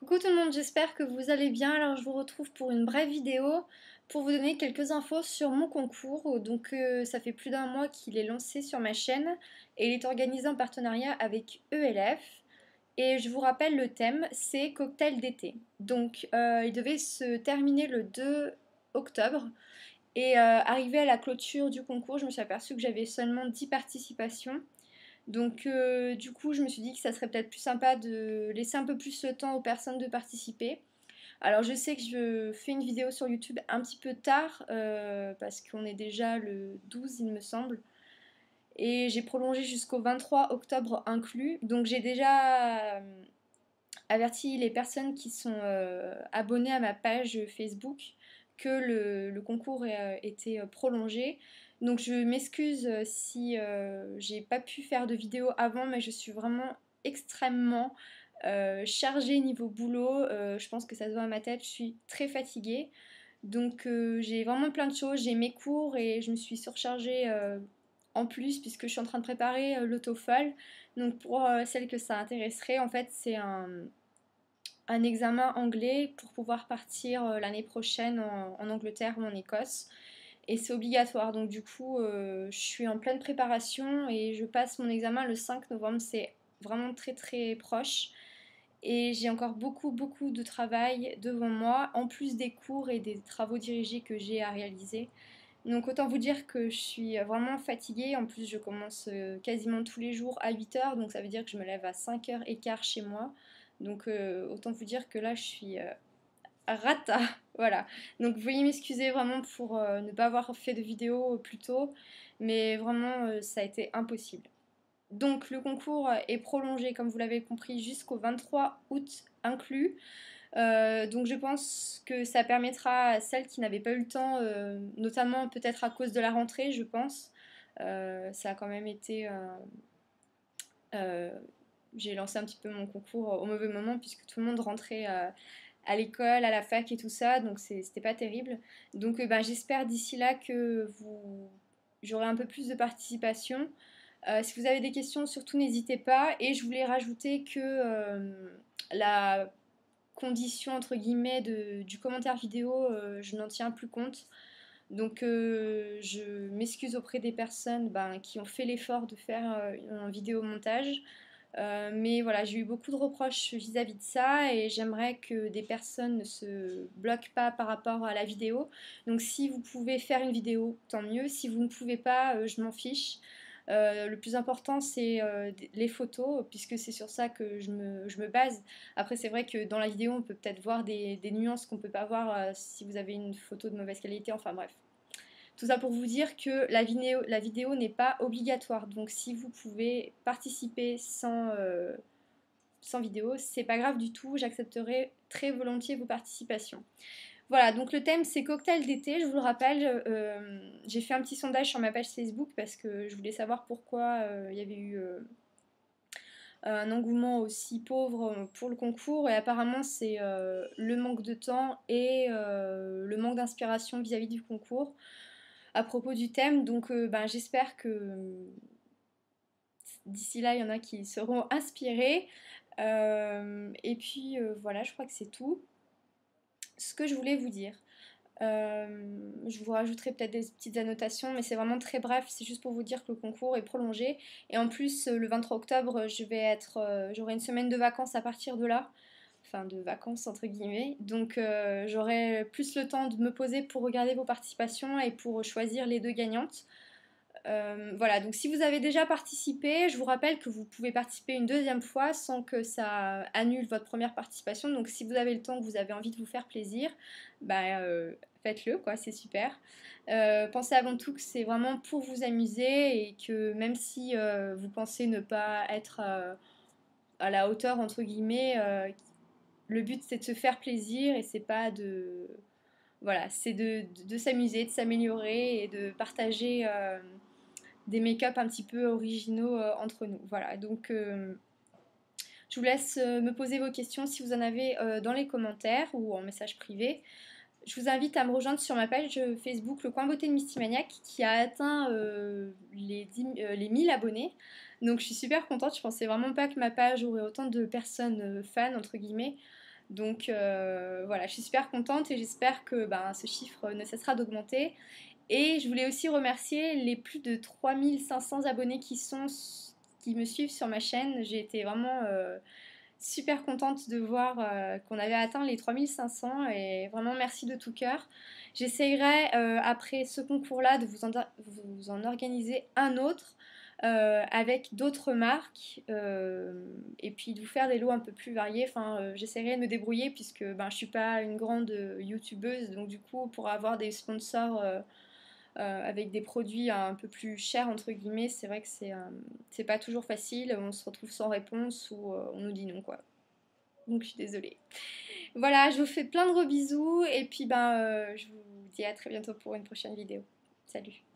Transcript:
Coucou tout le monde, j'espère que vous allez bien. Alors je vous retrouve pour une brève vidéo pour vous donner quelques infos sur mon concours. Ça fait plus d'un mois qu'il est lancé sur ma chaîne et il est organisé en partenariat avec ELF. Et je vous rappelle le thème, c'est cocktail d'été. Il devait se terminer le 2 octobre et arrivé à la clôture du concours, je me suis aperçue que j'avais seulement 10 participations. Du coup, je me suis dit que ça serait peut-être plus sympa de laisser un peu plus le temps aux personnes de participer. Alors, je sais que je fais une vidéo sur YouTube un petit peu tard, parce qu'on est déjà le 12, il me semble. Et j'ai prolongé jusqu'au 23 octobre inclus. Donc, j'ai déjà averti les personnes qui sont abonnées à ma page Facebook que le concours était prolongé. Donc je m'excuse si j'ai pas pu faire de vidéo avant, mais je suis vraiment extrêmement chargée niveau boulot. Je pense que ça se voit à ma tête, je suis très fatiguée. J'ai vraiment plein de choses, j'ai mes cours et je me suis surchargée en plus puisque je suis en train de préparer l'auto-FOL. Donc pour celles que ça intéresserait, en fait c'est un examen anglais pour pouvoir partir l'année prochaine en Angleterre ou en Écosse. Et c'est obligatoire. Je suis en pleine préparation et je passe mon examen le 5 novembre. C'est vraiment très très proche. Et j'ai encore beaucoup de travail devant moi, en plus des cours et des travaux dirigés que j'ai à réaliser. Donc autant vous dire que je suis vraiment fatiguée. En plus, je commence quasiment tous les jours à 8 heures. Donc ça veut dire que je me lève à 5h15 chez moi. Autant vous dire que là, je suis rata. Voilà. Donc veuillez m'excuser vraiment pour ne pas avoir fait de vidéo plus tôt. Mais vraiment, ça a été impossible. Donc le concours est prolongé, comme vous l'avez compris, jusqu'au 23 août inclus. Donc je pense que ça permettra à celles qui n'avaient pas eu le temps, notamment peut-être à cause de la rentrée, je pense. Ça a quand même été... euh, j'ai lancé un petit peu mon concours au mauvais moment puisque tout le monde rentrait à l'école, à la fac et tout ça, donc c'était pas terrible. J'espère d'ici là que vous j'aurai un peu plus de participation. Si vous avez des questions, surtout n'hésitez pas. Et je voulais rajouter que la condition entre guillemets du commentaire vidéo, je n'en tiens plus compte. Je m'excuse auprès des personnes qui ont fait l'effort de faire un vidéo montage. Mais voilà, j'ai eu beaucoup de reproches vis-à-vis de ça et j'aimerais que des personnes ne se bloquent pas par rapport à la vidéo. Donc si vous pouvez faire une vidéo, tant mieux. Si vous ne pouvez pas, je m'en fiche. Le plus important, c'est les photos, puisque c'est sur ça que je me base. Après, c'est vrai que dans la vidéo, on peut peut-être voir des nuances qu'on ne peut pas voir si vous avez une photo de mauvaise qualité. Enfin bref. Tout ça pour vous dire que la vidéo n'est pas obligatoire. Donc si vous pouvez participer sans vidéo, c'est pas grave du tout. J'accepterai très volontiers vos participations. Voilà, donc le thème c'est cocktail d'été, je vous le rappelle. J'ai fait un petit sondage sur ma page Facebook parce que je voulais savoir pourquoi il y avait eu un engouement aussi pauvre pour le concours et apparemment c'est le manque de temps et le manque d'inspiration vis-à-vis du concours à propos du thème. J'espère que d'ici là il y en a qui seront inspirés. Voilà, je crois que c'est tout ce que je voulais vous dire. Je vous rajouterai peut-être des petites annotations, mais c'est vraiment très bref. C'est juste pour vous dire que le concours est prolongé. Et en plus, le 23 octobre, j'aurai une semaine de vacances à partir de là. Enfin, de vacances entre guillemets. J'aurai plus le temps de me poser pour regarder vos participations et pour choisir les deux gagnantes. Voilà, donc si vous avez déjà participé, je vous rappelle que vous pouvez participer une deuxième fois sans que ça annule votre première participation. Donc si vous avez le temps, que vous avez envie de vous faire plaisir, faites-le, quoi, c'est super. Pensez avant tout que c'est vraiment pour vous amuser et que même si vous pensez ne pas être à la hauteur, entre guillemets, le but c'est de se faire plaisir et c'est pas de... Voilà, c'est de s'amuser, de s'améliorer et de partager des make-up un petit peu originaux entre nous. Voilà, je vous laisse me poser vos questions si vous en avez dans les commentaires ou en message privé. Je vous invite à me rejoindre sur ma page Facebook Le Coin Beauté de Misty qui a atteint les 1000 abonnés. Donc je suis super contente, je pensais vraiment pas que ma page aurait autant de personnes fans entre guillemets. Donc voilà, je suis super contente et j'espère que ben, ce chiffre ne cessera d'augmenter. Et je voulais aussi remercier les plus de 3500 abonnés qui me suivent sur ma chaîne. J'ai été vraiment super contente de voir qu'on avait atteint les 3500 et vraiment merci de tout cœur. J'essayerai après ce concours-là de vous en organiser un autre avec d'autres marques et puis de vous faire des lots un peu plus variés. Enfin, j'essaierai de me débrouiller puisque ben, je suis pas une grande youtubeuse, donc du coup pour avoir des sponsors avec des produits un peu plus chers entre guillemets, c'est vrai que c'est pas toujours facile. On se retrouve sans réponse ou on nous dit non quoi. Donc je suis désolée. Voilà, je vous fais plein de gros bisous et puis ben je vous dis à très bientôt pour une prochaine vidéo. Salut.